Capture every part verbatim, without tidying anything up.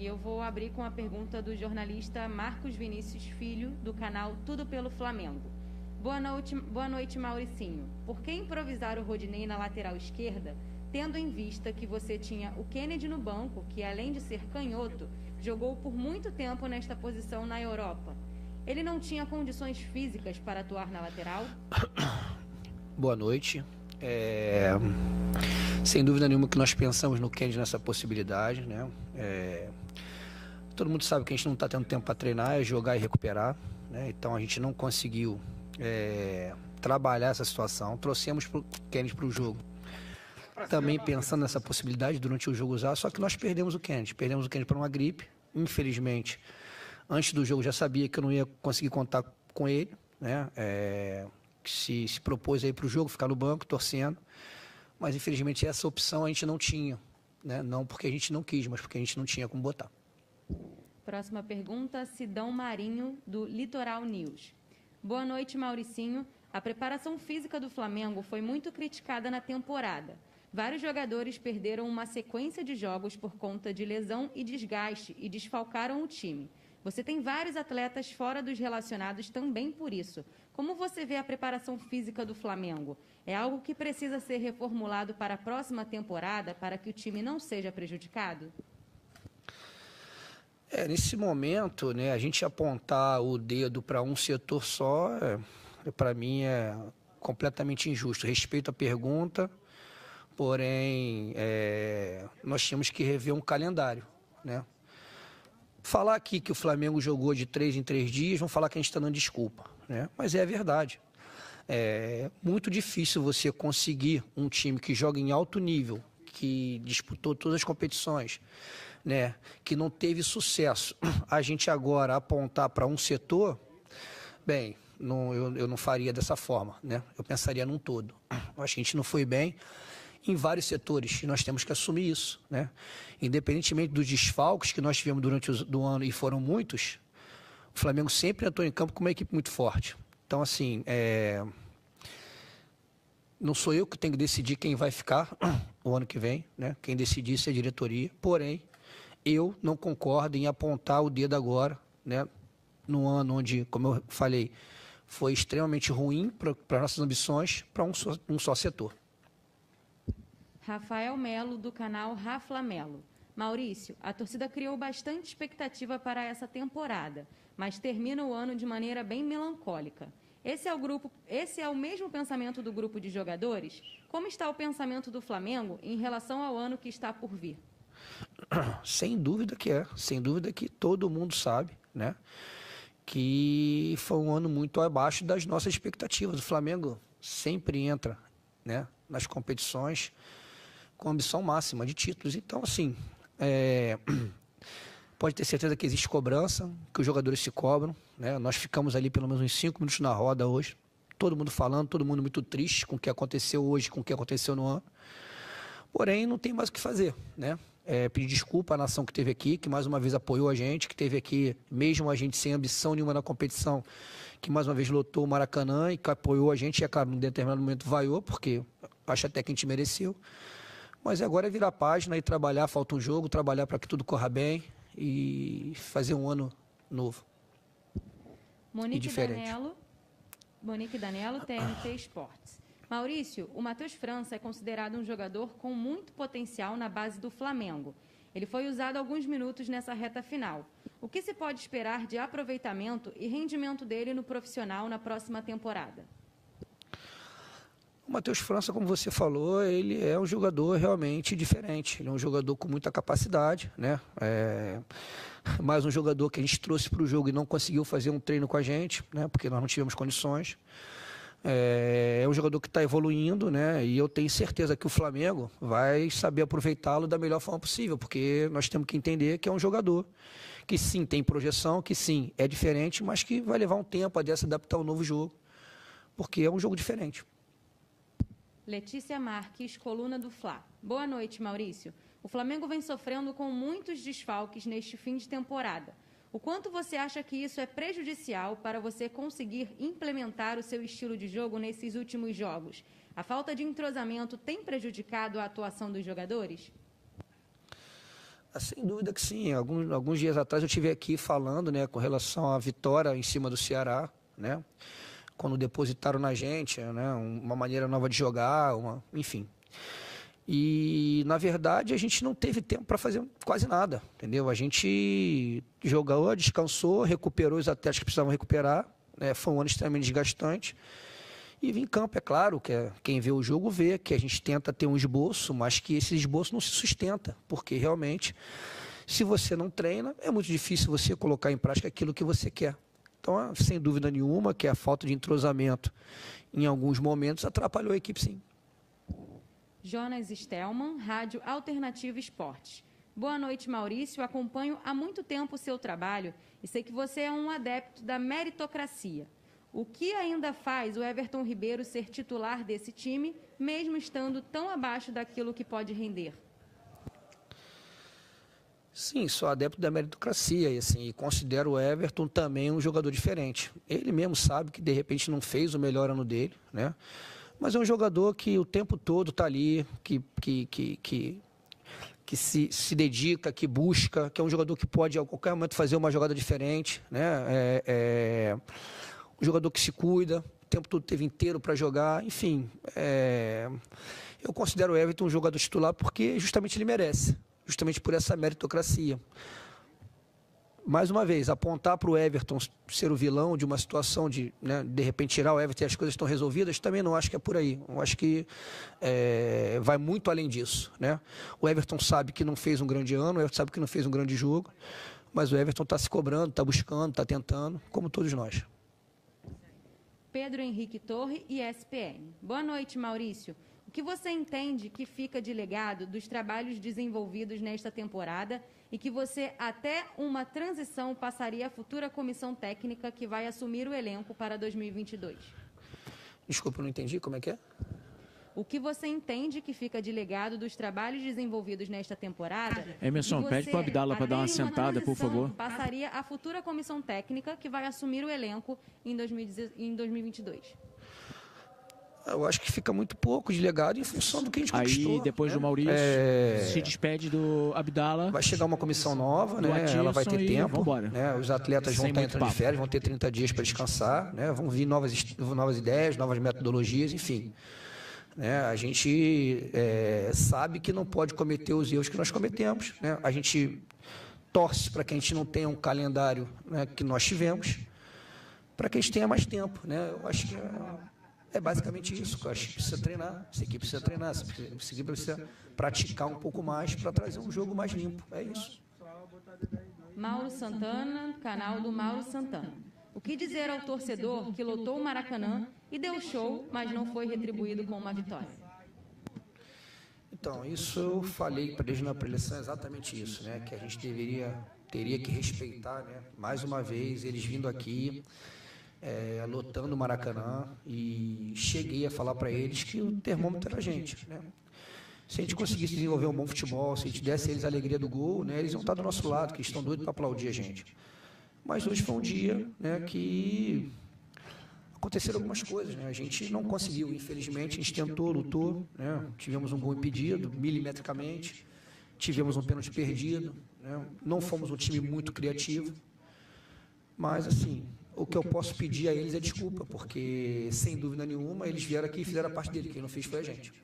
E eu vou abrir com a pergunta do jornalista Marcos Vinícius Filho, do canal Tudo pelo Flamengo. Boa noite, boa noite, Mauricinho. Por que improvisar o Rodinei na lateral esquerda, tendo em vista que você tinha o Kennedy no banco, que além de ser canhoto, jogou por muito tempo nesta posição na Europa? Ele não tinha condições físicas para atuar na lateral? Boa noite. É... Sem dúvida nenhuma que nós pensamos no Kennedy nessa possibilidade, né? É... Todo mundo sabe que a gente não está tendo tempo para treinar, é jogar e recuperar, né? Então a gente não conseguiu é... trabalhar essa situação. Trouxemos o Kennedy para o jogo, também pensando nessa possibilidade durante o jogo usar, só que nós perdemos o Kennedy. Perdemos o Kennedy para uma gripe, infelizmente. Antes do jogo já sabia que eu não ia conseguir contar com ele, né? É... Se, se propôs aí para o jogo, ficar no banco, torcendo. Mas, infelizmente, essa opção a gente não tinha, né? Não porque a gente não quis, mas porque a gente não tinha como botar. Próxima pergunta, Sidão Marinho, do Litoral News. Boa noite, Mauricinho. A preparação física do Flamengo foi muito criticada na temporada. Vários jogadores perderam uma sequência de jogos por conta de lesão e desgaste e desfalcaram o time. Você tem vários atletas fora dos relacionados também por isso. Como você vê a preparação física do Flamengo? É algo que precisa ser reformulado para a próxima temporada para que o time não seja prejudicado? É, nesse momento, né, a gente apontar o dedo para um setor só, é, para mim é completamente injusto. Respeito a pergunta, porém, é, nós tínhamos que rever um calendário, né? Falar aqui que o Flamengo jogou de três em três dias, vão falar que a gente está dando desculpa, né? Mas é a verdade. É muito difícil você conseguir um time que joga em alto nível, que disputou todas as competições, né? Que não teve sucesso. A gente agora apontar para um setor, bem, não, eu, eu não faria dessa forma, né? Eu pensaria num todo. Eu acho que a gente não foi bem em vários setores, e nós temos que assumir isso, né? Independentemente dos desfalques que nós tivemos durante o do ano, e foram muitos, o Flamengo sempre entrou em campo com uma equipe muito forte. Então, assim, é... não sou eu que tenho que decidir quem vai ficar o ano que vem, né? Quem decide isso é a diretoria, porém, eu não concordo em apontar o dedo agora, né? No ano onde, como eu falei, foi extremamente ruim para as nossas ambições, para um só, um só setor. Rafael Melo, do canal Rafla Melo. Maurício, a torcida criou bastante expectativa para essa temporada, mas termina o ano de maneira bem melancólica. Esse é o grupo, esse é o mesmo pensamento do grupo de jogadores? Como está o pensamento do Flamengo em relação ao ano que está por vir? Sem dúvida que é, sem dúvida que todo mundo sabe, né? Que foi um ano muito abaixo das nossas expectativas. O Flamengo sempre entra, né, nas competições com ambição máxima de títulos. Então, assim, é... pode ter certeza que existe cobrança, que os jogadores se cobram, né? Nós ficamos ali pelo menos uns cinco minutos na roda hoje, todo mundo falando, todo mundo muito triste com o que aconteceu hoje, com o que aconteceu no ano. Porém, não tem mais o que fazer, né? É, pedir desculpa à nação que esteve aqui, que mais uma vez apoiou a gente, que esteve aqui, mesmo a gente sem ambição nenhuma na competição, que mais uma vez lotou o Maracanã e que apoiou a gente, e, é claro, num determinado momento vaiou, porque acho até que a gente mereceu. Mas agora é virar a página e trabalhar, falta um jogo, trabalhar para que tudo corra bem e fazer um ano novo. Monique e diferente. Danello, Monique Danello, T N T Esportes. Maurício, o Matheus França é considerado um jogador com muito potencial na base do Flamengo. Ele foi usado alguns minutos nessa reta final. O que se pode esperar de aproveitamento e rendimento dele no profissional na próxima temporada? O Matheus França, como você falou, ele é um jogador realmente diferente. Ele é um jogador com muita capacidade, né? É... mais um jogador que a gente trouxe para o jogo e não conseguiu fazer um treino com a gente, né? Porque nós não tivemos condições. É um jogador que está evoluindo, né? E eu tenho certeza que o Flamengo vai saber aproveitá-lo da melhor forma possível, porque nós temos que entender que é um jogador que sim tem projeção, que sim é diferente, mas que vai levar um tempo a se adaptar ao novo jogo, porque é um jogo diferente. Letícia Marques, coluna do Fla. Boa noite, Maurício. O Flamengo vem sofrendo com muitos desfalques neste fim de temporada. O quanto você acha que isso é prejudicial para você conseguir implementar o seu estilo de jogo nesses últimos jogos? A falta de entrosamento tem prejudicado a atuação dos jogadores? Ah, sem dúvida que sim. Alguns, alguns dias atrás eu estive aqui falando, né, com relação à vitória em cima do Ceará, né, quando depositaram na gente, né, uma maneira nova de jogar, uma, enfim. E, na verdade, a gente não teve tempo para fazer quase nada, entendeu? A gente jogou, descansou, recuperou os atletas que precisavam recuperar, né, foi um ano extremamente desgastante. E vir em campo, é claro, que é, quem vê o jogo vê que a gente tenta ter um esboço, mas que esse esboço não se sustenta, porque realmente, se você não treina, é muito difícil você colocar em prática aquilo que você quer. Então, sem dúvida nenhuma, que a falta de entrosamento em alguns momentos atrapalhou a equipe, sim. Jonas Stelman, Rádio Alternativa Esportes. Boa noite, Maurício. Acompanho há muito tempo o seu trabalho e sei que você é um adepto da meritocracia. O que ainda faz o Everton Ribeiro ser titular desse time, mesmo estando tão abaixo daquilo que pode render? Sim, sou adepto da meritocracia e assim, considero o Everton também um jogador diferente. Ele mesmo sabe que de repente não fez o melhor ano dele, né? Mas é um jogador que o tempo todo está ali, que, que, que, que, que se, se dedica, que busca, que é um jogador que pode a qualquer momento fazer uma jogada diferente, né? É, é um jogador que se cuida, o tempo todo teve inteiro para jogar, enfim. É, eu considero o Everton um jogador titular porque justamente ele merece, justamente por essa meritocracia. Mais uma vez, apontar para o Everton ser o vilão de uma situação de, né, de repente, tirar o Everton e as coisas estão resolvidas, também não acho que é por aí. Eu acho que é, vai muito além disso, né? O Everton sabe que não fez um grande ano, o Everton sabe que não fez um grande jogo, mas o Everton está se cobrando, está buscando, está tentando, como todos nós. Pedro Henrique Torre, E S P N. Boa noite, Maurício. O que você entende que fica de legado dos trabalhos desenvolvidos nesta temporada e que você, até uma transição, passaria à futura comissão técnica que vai assumir o elenco para dois mil e vinte e dois? Desculpa, não entendi. Como é que é? O que você entende que fica de legado dos trabalhos desenvolvidos nesta temporada? Emerson, pede para o Abdala para dar uma sentada, por favor. Passaria à futura comissão técnica que vai assumir o elenco em dois mil e vinte e dois. Eu acho que fica muito pouco de legado em função do que a gente conquistou. Aí, depois né? do Maurício, é... se despede do Abdala. Vai chegar uma comissão nova, né? Ela vai ter tempo. Né? Os atletas vão estar entrando de férias, vão ter trinta dias para descansar, né? Vão vir novas, novas ideias, novas metodologias, enfim. Né? A gente é, sabe que não pode cometer os erros que nós cometemos. Né? A gente torce para que a gente não tenha um calendário, né, que nós tivemos, para que a gente tenha mais tempo. Né? Eu acho que é, é basicamente isso. Eu acho que precisa treinar, essa equipe precisa treinar, essa equipe precisa praticar um pouco mais para trazer um jogo mais limpo. É isso. Mauro Santana, canal do Mauro Santana. O que dizer ao torcedor que lotou o Maracanã e deu show, mas não foi retribuído com uma vitória? Então, isso eu falei para eles na preleção, exatamente isso, né? Que a gente deveria, teria que respeitar, né? Mais uma vez, eles vindo aqui, é, lotando o Maracanã, e cheguei a falar para eles que o termômetro era a gente, né? Se a gente conseguisse desenvolver um bom futebol, se a gente desse a eles a alegria do gol, né? Eles iam estar do nosso lado, que eles estão doidos para aplaudir a gente. Mas hoje foi um dia, né, que aconteceram algumas coisas, né? A gente não conseguiu, infelizmente, a gente tentou, lutou, né? Tivemos um gol impedido, milimetricamente, tivemos um pênalti perdido, né? Não fomos um time muito criativo, mas, assim, o que eu posso pedir a eles é desculpa, porque, sem dúvida nenhuma, eles vieram aqui e fizeram a parte dele, quem não fez foi a gente.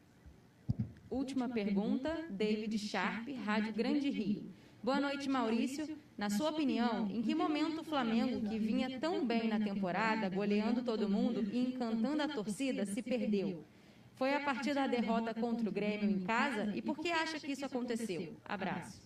Última pergunta, David Sharp, Rádio Grande Rio. Boa noite, Maurício. Na sua opinião, em que momento o Flamengo, que vinha tão bem na temporada, goleando todo mundo e encantando a torcida, se perdeu? Foi a partir da derrota contra o Grêmio em casa? E por que acha que isso aconteceu? Abraço.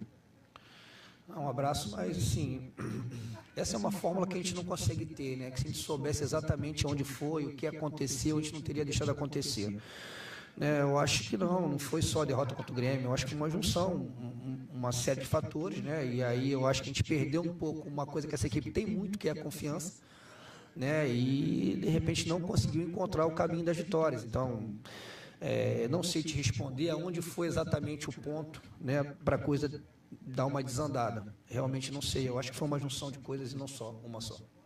Um abraço, mas assim, essa é uma fórmula que a gente não consegue ter, né? Que se a gente soubesse exatamente onde foi, o que aconteceu, a gente não teria deixado acontecer. É, eu acho que não, não foi só a derrota contra o Grêmio, eu acho que uma junção, um, uma série de fatores, né? E aí eu acho que a gente perdeu um pouco uma coisa que essa equipe tem muito, que é a confiança, né? E de repente não conseguiu encontrar o caminho das vitórias. Então, é, não sei te responder aonde foi exatamente o ponto, né, para a coisa dar uma desandada. Realmente não sei, eu acho que foi uma junção de coisas e não só, uma só.